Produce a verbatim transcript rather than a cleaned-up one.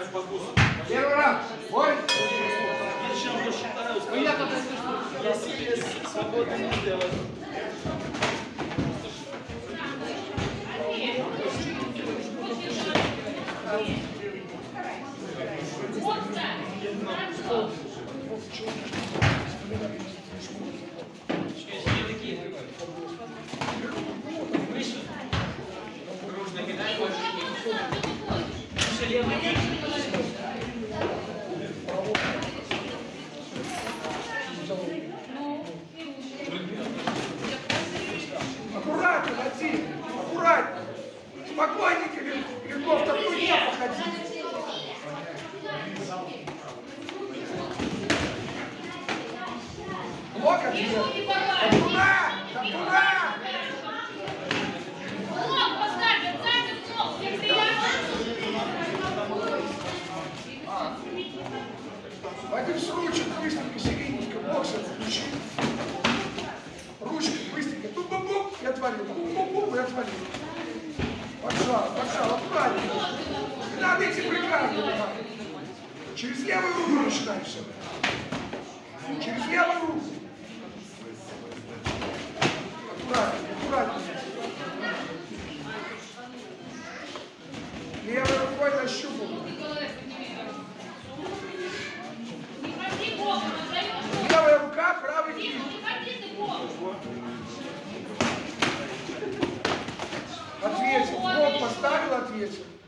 Первый раз. Бой. Ну я тогда слышу. Я себе свободно не сделаю. Аккуратно, Вадим, аккуратно. Спокойненько, легко в такую не походи. Блок ответ. Туда, туда. Вадим, с ручек быстренько, середненько, боксер включи. Ручкой быстренько, туп-буп-буп, и отвалил. Буп-буп-буп, и отвалил. Поджал, поджал, аккуратнее. Не надо идти прикладывать. Через левую руку начинаем все. Через левую руку. Аккуратнее, аккуратнее. Левой рукой нащупал. Левая рука, правый кисть. Ответил. Бок поставил, ответил.